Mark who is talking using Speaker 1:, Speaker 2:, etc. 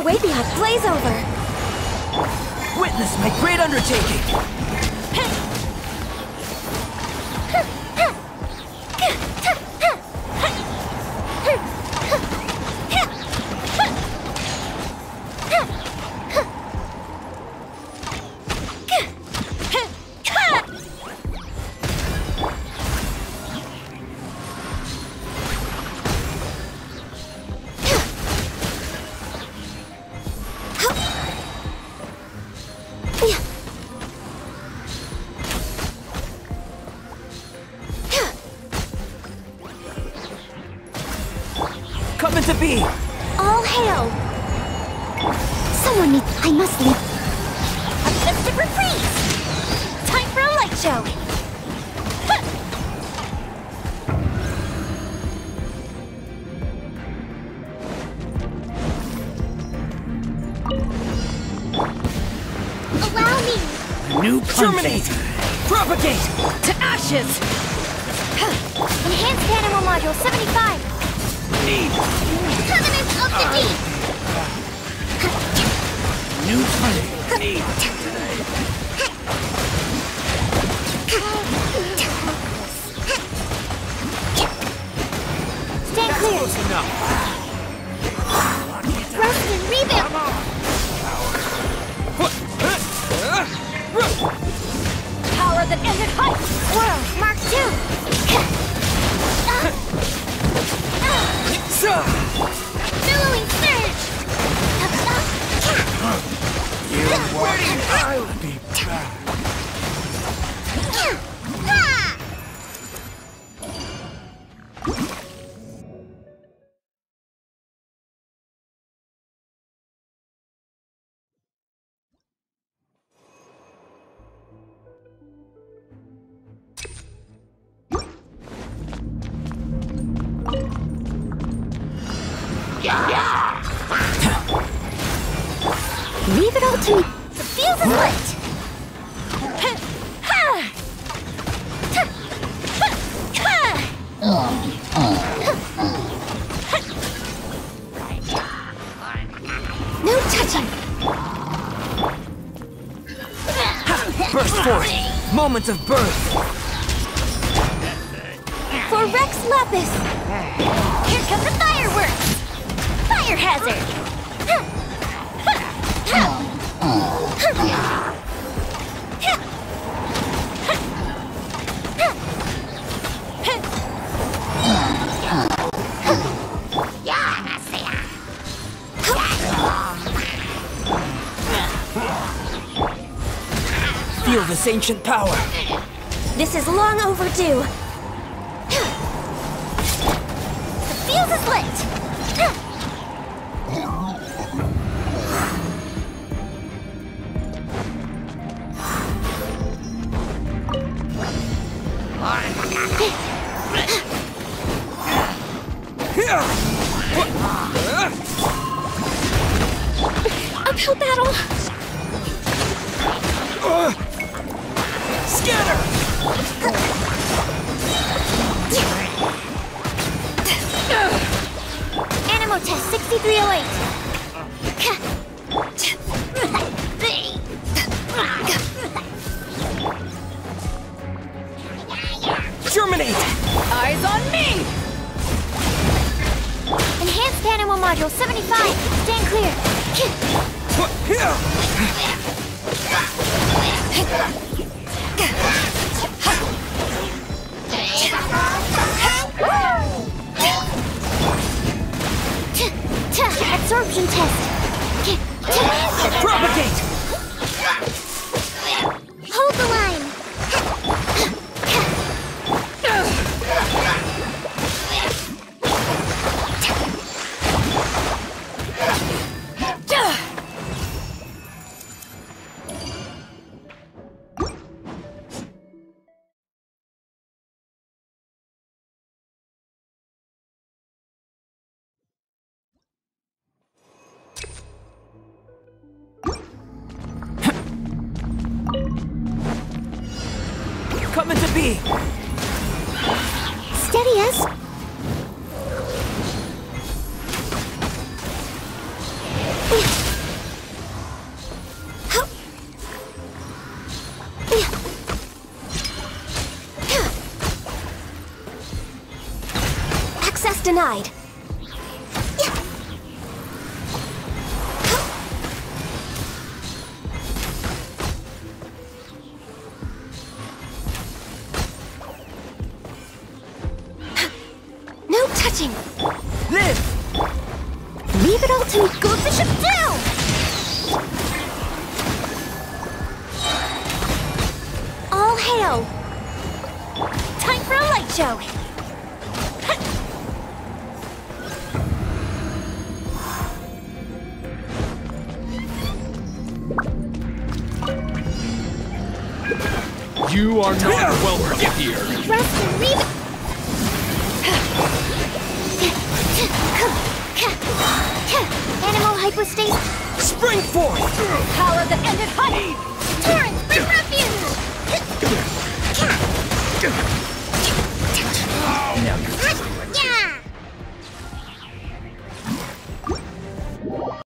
Speaker 1: way beyond blaze over.
Speaker 2: Witness my great undertaking! Coming to be!
Speaker 1: All hail! Someone needs... I must leave. A different freeze! Time for a light show! Allow me!
Speaker 2: New Terminate! Propagate! To ashes!
Speaker 1: Enhanced Animal Module 75! Covenant of the Deep!
Speaker 2: New planet.
Speaker 1: Stand clear!
Speaker 2: Close enough.
Speaker 1: Rest and rebuild! Power that ended height! World Mark II! Billowing surge!
Speaker 2: I'll be back.
Speaker 1: Leave it all to me. The fuse is lit. No touching.
Speaker 2: Burst forth. Moments of birth.
Speaker 1: For Rex Lapis. Here come the fireworks. Fire hazard.
Speaker 2: Feel this ancient power.
Speaker 1: This is long overdue. The fuse is lit. Uphill battle.
Speaker 2: Scanner!
Speaker 1: Animo test 6308.
Speaker 2: Terminate! Eyes on me!
Speaker 1: Enhanced Animal Module 75. Stand clear. Absorption test.
Speaker 2: Propagate!
Speaker 1: Hold the line.
Speaker 2: Coming to be!
Speaker 1: Steady as... Access denied. No touching.
Speaker 2: Live!
Speaker 1: Leave it all to me. Go bishop down! All hail! Time for a light show!
Speaker 3: You are not welcome here.
Speaker 1: Rest and read. Animal hypostasis.
Speaker 2: Spring forth!
Speaker 1: Power that ended honey. Torrent, bring refuge.